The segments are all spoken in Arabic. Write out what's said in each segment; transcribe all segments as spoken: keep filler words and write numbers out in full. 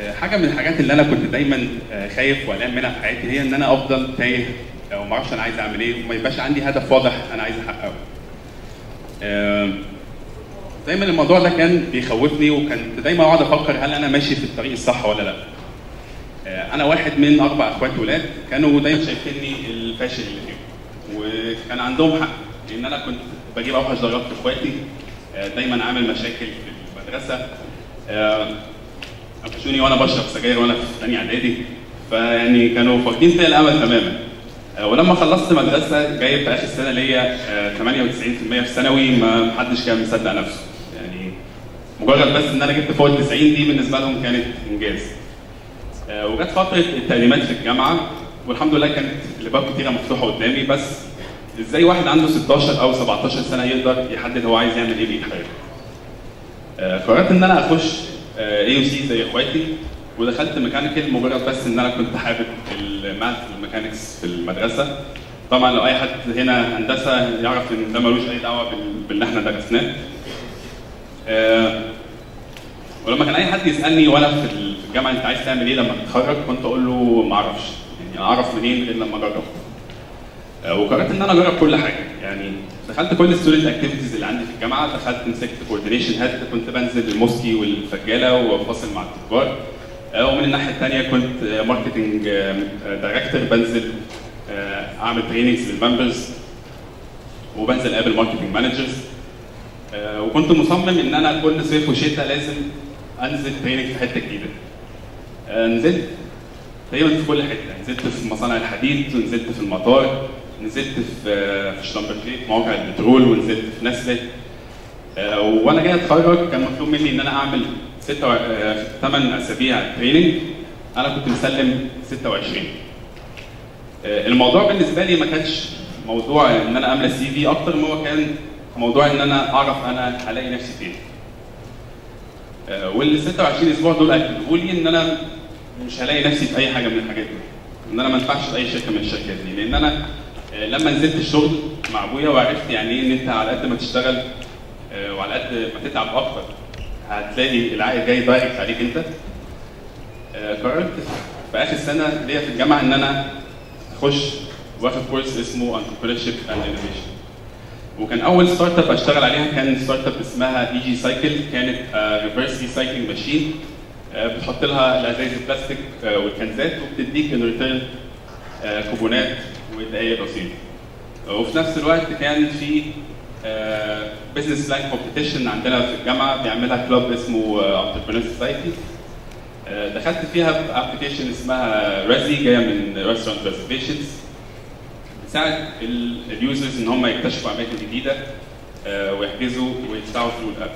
حاجه من الحاجات اللي انا كنت دايما خايف وقلقان منها في حياتي هي ان انا افضل تايه او ما اعرفش انا عايز اعمل ايه وما يبقاش عندي هدف واضح انا عايز احققه. دايما الموضوع ده كان بيخوفني وكنت دايما اقعد افكر هل انا ماشي في الطريق الصح ولا لا. انا واحد من اربع اخوات ولاد كانوا دايما شايفيني الفاشل اللي فيهم، وكان عندهم حق لان انا كنت بجيب اوحش درجات في اخواتي، دايما عامل مشاكل في المدرسه، قفشوني وانا بشرب سجاير وانا في ثانيه اعدادي، فيعني كانوا فاقدين فيا الامل تماما. ولما خلصت مدرسه جايب في اخر سنه ليا ثمانية وتسعين بالمية في ثانوي، ما حدش كان مصدق نفسه، يعني مجرد بس ان انا جبت فوق ال تسعين دي بالنسبه لهم كانت انجاز. وجت فتره التقديمات في الجامعه والحمد لله كانت الابواب كتيره مفتوحه قدامي، بس ازاي واحد عنده ستاشر او سبعتاشر سنه يقدر يحدد هو عايز يعمل ايه بايد حياته؟ قررت ان انا اخش اي يو سي زي اخواتي ودخلت ميكانيكال مجرد بس ان انا كنت حابب الماث والميكانكس في المدرسه. طبعا لو اي حد هنا هندسه يعرف ان ده ملوش اي دعوه باللي احنا درسناه. ولما كان اي حد يسالني وانا في الجامعه انت عايز تعمل ايه لما تتخرج كنت اقول له ما اعرفش، يعني اعرف منين غير لما اجرب. وقررت ان انا اجرب كل حاجه، يعني دخلت كل الستودنت اكتيفيتيز اللي عندي في الجامعه، دخلت مسكت كوردينيشن هيد، كنت بنزل الموسكي والفجاله وبفاصل مع التجار، ومن الناحيه الثانيه كنت ماركتنج دايركتور، بنزل اعمل تريننجز للممبرز وبنزل اقابل ماركتنج مانجرز، وكنت مصمم ان انا كل صيف وشتاء لازم انزل تريننج في حته جديده. نزلت تقريبا في كل حته، نزلت في مصانع الحديد ونزلت في المطار، نزلت في في شلمبرجيت مواقع البترول، ونزلت في نسله. وانا جاي اتخرج كان مطلوب مني ان انا اعمل ستة ثمانية اسابيع تريننج، انا كنت مسلم ستة وعشرين. الموضوع بالنسبه لي ما كانش موضوع ان انا املى سي في اكتر ما هو كان موضوع ان انا اعرف انا هلاقي نفسي فين. وال ستة وعشرين اسبوع دول اكدوا لي ان انا مش هلاقي نفسي في اي حاجه من الحاجات دي، ان انا ما ينفعش في اي شركه من الشركات دي، لان انا لما نزلت الشغل مع ابويا وعرفت يعني ايه ان انت على قد ما تشتغل وعلى قد ما تتعب اكتر هتلاقي العائد جاي دايركت عليك انت. قررت في اخر سنه ليا في الجامعه ان انا اخش واخد كورس اسمه Entrepreneurship and Innovation. وكان اول ستارت اب اشتغل عليها كان ستارت اب اسمها اي جي سايكل، كانت ريفرس ريسايكلينج ماشين، بتحط لها الازايز البلاستيك والكنزات وبتديك ان ريتيرن كوبونات ودقايق رصيد. وفي نفس الوقت كان في بزنس بلان كومبيتيشن عندنا في الجامعه بيعملها كلوب اسمه انتربرينور سوسايتي. دخلت فيها بابلكيشن اسمها ريزي جايه من ريستورانت ريزرفيشنز، بتساعد اليوزرز ان هم يكتشفوا اماكن جديده ويحجزوا ويدفعوا ثرو الاب.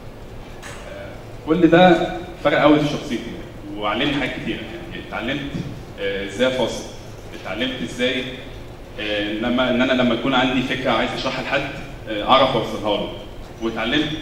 كل ده فرق قوي في شخصيتي وعلمني حاجات كتير، يعني اتعلمت ازاي افاصل، اتعلمت ازاي لما ان انا لما يكون عندي فكره عايز اشرحها لحد اعرف اوصلها له، واتعلمت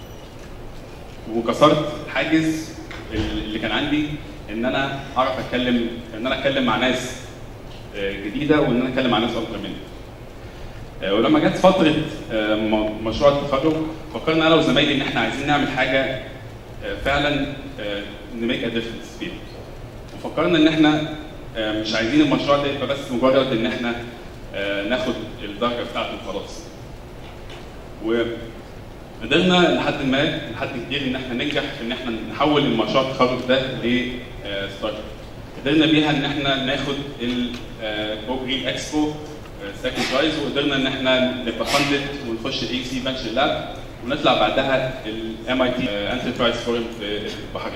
وكسرت الحاجز اللي كان عندي ان انا اعرف اتكلم ان انا اتكلم مع ناس جديده وان انا اتكلم مع ناس اكتر مني. ولما جت فتره مشروع التخرج فكرنا انا وزمايلي ان احنا عايزين نعمل حاجه فعلا نميك ا ديفرنس فيها، وفكرنا ان احنا مش عايزين المشروع ده يبقى بس مجرد ان احنا ناخد الدرجه بتاعته وخلاص. وقدرنا لحد ما لحد كبير ان احنا ننجح في ان احنا نحول المشروع التخرج ده لستارت اب. قدرنا بيها ان احنا ناخد الجو جرين اكسبو سكند برايز، وقدرنا ان احنا نبقى فاندد ونخش الاي سي فانشر لاب، ونطلع بعدها الام اي تي انتربرايز فورم في البحرين.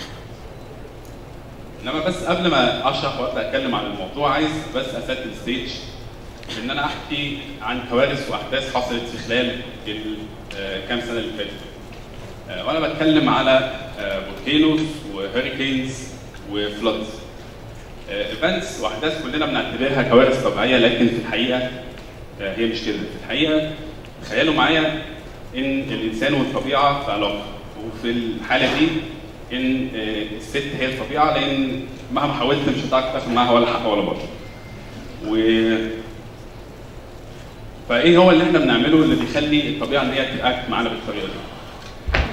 انما بس قبل ما اشرح وابدا اتكلم عن الموضوع عايز بس اسات الستيج ان انا احكي عن كوارث واحداث حصلت في خلال الكام سنه اللي فاتت. وانا بتكلم على فولكينوز وهوريكينز وفلودز، ايفنتس واحداث كلنا بنعتبرها كوارث طبيعيه، لكن في الحقيقه هي مش كده. في الحقيقه تخيلوا معايا ان الانسان والطبيعه في علاقه، وفي الحاله دي ان الست هي الطبيعه، لان مهما حاولت مش هتعرف تاخد معاها ولا حق ولا باطل. و فايه هو اللي احنا بنعمله اللي بيخلي الطبيعه ان هي تاكت معانا بالطريقه دي؟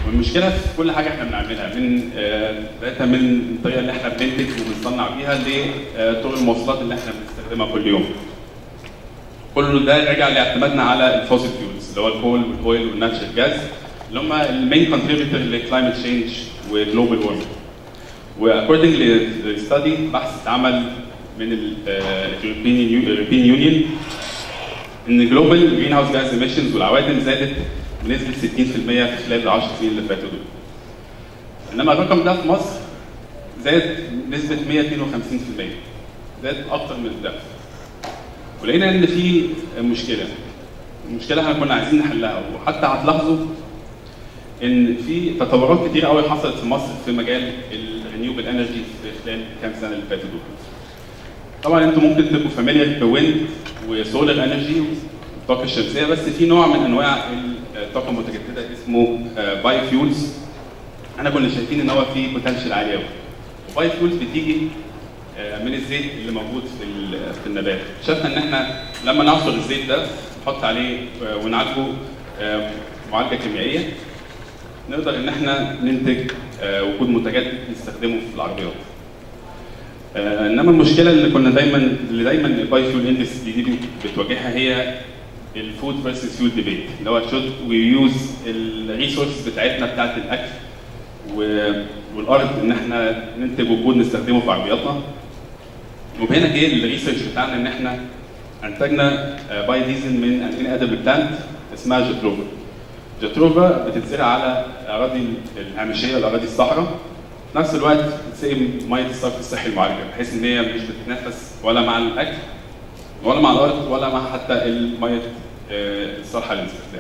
والمشكله في كل حاجه احنا بنعملها، من بدايه من الطريقه اللي احنا بننتج وبنصنع بيها لطرق المواصلات اللي احنا بنستخدمها كل يوم. كل ده راجع لاعتمادنا على الفوسيل فيولز اللي هو الكول والاويل والناتشرال جاز اللي هم المين كونتريبيوتور للكلايمت تشينج وجلوبال وورمنج. واكوردنج لستادي بحث اتعمل من اليوروبيان يونيون ان جلوبال جرين هاوس جاز ايميشنز والعوادم زادت بنسبه ستين في المية في خلال العشر سنين اللي فاتوا دول. انما الرقم ده في مصر زاد بنسبه مية واتنين وخمسين في المية، زاد اكتر من الضعف. ولقينا ان في مشكله. المشكله احنا كنا عايزين نحلها، وحتى هتلاحظوا ان في تطورات كتير قوي حصلت في مصر في مجال الرينيوبل انرجي في خلال كام سنه اللي فاتوا دول. طبعا انتم ممكن تبقوا فاميليار بويند وسولار انرجي والطاقه الشمسيه، بس في نوع من انواع الطاقه المتجدده اسمه بايو فيولز. احنا كنا شايفين ان هو فيه بوتنشال عالي قوي. البايو فيولز بتيجي من الزيت اللي موجود في في النبات. شفنا ان احنا لما نعصر الزيت ده نحط عليه ونعالجه معالجه كيميائيه نقدر ان احنا ننتج وقود متجدد نستخدمه في العربيات. انما المشكله اللي كنا دايما اللي دايما البايو فيول اندستري دي بتواجهها هي الفود فيرسس فيول ديبيت، اللي هو شود وي يوز الريسورس بتاعتنا بتاعت الاكل والارض ان احنا ننتج وقود نستخدمه في عربياتنا. وهنا جه الريسيرش بتاعنا ان احنا انتجنا باي ديزل من انتين ادبل بلانت اسمها جاتروفا. جاتروفا بتتزرع على الاراضي الهامشيه الاراضي الصحراء، في نفس الوقت بتسقي ميه الصرف الصحي المعالجه بحيث ان هي مش بتتنافس ولا مع الاكل ولا مع الارض ولا مع حتى الميه الصالحه للاستخدام.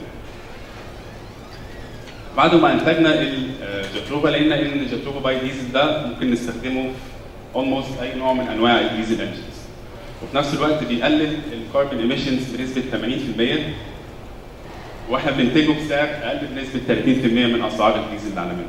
بعد ما انتجنا الجاتروفا لقينا ان الجاتروفا باي ديزل ده ممكن نستخدمه في almost اي نوع من انواع الديزل انجنز، وفي نفس الوقت بيقلل الكاربون ايميشنز بنسبه ثمانين في المية، واحنا بننتجه بسعر اقل بنسبه ثلاثين في المية من اسعار الديزل اللي عالميا.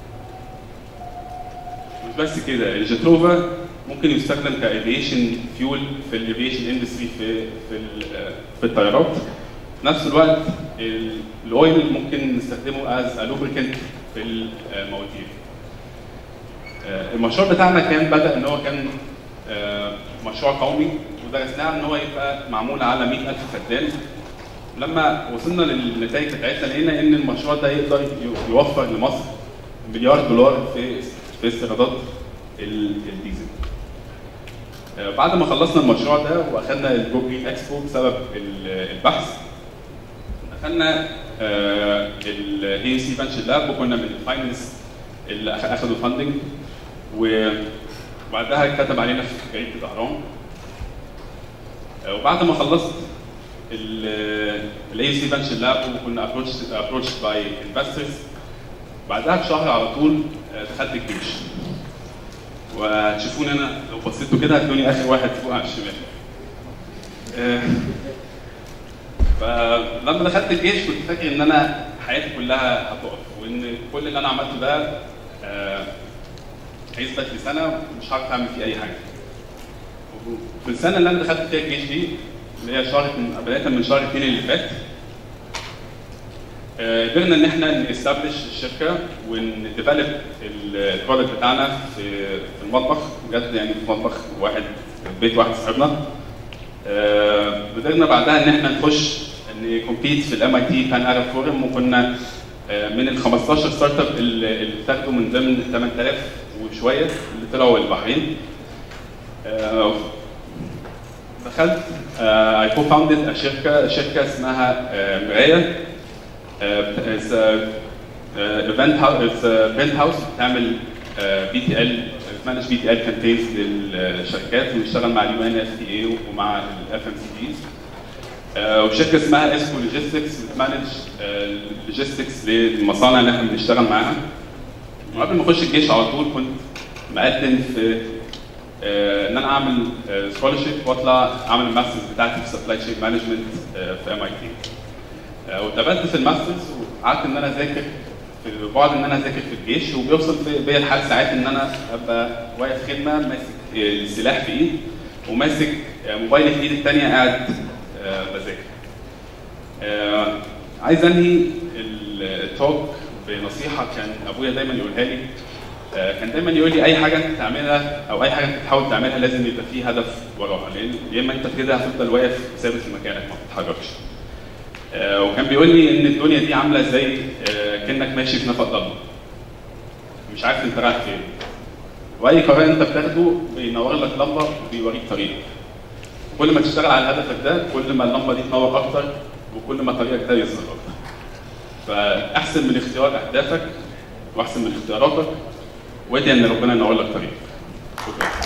مش بس كده، الجاتروفا ممكن يستخدم كافيشن فيول في الافيشن اندستري في في في الطيارات. في نفس الوقت الاويل ممكن نستخدمه از لوبريكنت في المواتير. المشروع بتاعنا كان بدا ان هو كان مشروع قومي ودرسناه ان هو يبقى معمول على مئة ألف فدان. لما وصلنا للنتائج بتاعتنا لقينا ان المشروع ده يقدر يوفر لمصر مليار دولار في في استيرادات الديزل. بعد ما خلصنا المشروع ده واخدنا الجو جرين اكسبو بسبب البحث، دخلنا الهي سي فانشر لاب وكنا من الفاينلست اللي اخذوا فاندنج، وبعدها كتب علينا في جريده الاهرام. وبعد ما خلصت الاي سي فانشر لاب وكنا ابروتش ابروتش باي انفسترز، بعدها بشهر على طول دخلت الجيش. وهتشوفوني انا لو بصيتوا كده هتلاقوني اخر واحد فوق على الشمال. فلما دخلت الجيش كنت فاكر ان انا حياتي كلها هتقف، وان كل اللي انا عملته ده هيثبت لي سنه مش هعرف اعمل فيه اي حاجه. في السنه اللي انا دخلت فيها الجيش دي اللي هي شهر بدايه من شهر اثنين اللي فات، قدرنا ان احنا نستبلش الشركه ونديفلوب البرودكت بتاعنا في المطبخ، بجد يعني في مطبخ واحد في بيت واحد صاحبنا. قدرنا بعدها ان احنا نخش نكومبيت في الام اي تي بان ارب فورم، وكنا من ال خمستاشر ستارت اب اللي اتاخدوا من ضمن ثمانية آلاف وشويه اللي طلعوا البحرين. دخلت اي كو فاوندد شركه شركه اسمها مرايه. اتس ايفنت هاوس بنت هاوس بتعمل بي تي ال بتمانج بي تي ال كامبينز للشركات، ونشتغل مع اليو ان اف تي اي ومع الاف ام سي ديز. وشركه اسمها اسكو لوجيستكس بتمانج اللوجيستكس للمصانع اللي احنا بنشتغل معاها. وقبل ما اخش الجيش على طول كنت مقدم في ان انا اعمل سكولرشيب واطلع اعمل الماسترز بتاعتي في سبلاي تشين مانجمنت في ام اي تي. واتقبلت في الماسترز وقعدت ان انا اذاكر في بعد ان انا اذاكر في الجيش، وبيوصل بيا الحال ساعات ان انا ابقى واقف خدمه ماسك السلاح في ايد وماسك موبايلي في ايدي الثانيه قاعد بذاكر. عايز انهي التوك بنصيحه كان ابويا دايما يقولها لي. كان دايما يقول لي اي حاجه انت تعملها او اي حاجه انت بتحاول تعملها لازم يبقى فيه هدف وراها، لان يا اما انت كده هتفضل واقف ثابت في مكانك ما بتتحركش. وكان بيقول لي ان الدنيا دي عامله زي كانك ماشي في نفق ضلمه مش عارف انت رايح فين، واي قرار انت بتاخده بينور لك لمبه وبيوريك طريق. كل ما تشتغل على هدفك ده كل ما اللمبه دي تنور اكتر وكل ما طريقك ده يظهر اكتر. فاحسن من اختيار اهدافك واحسن من اختياراتك، وادعي ان ربنا ينور لك طريقك. شكرا.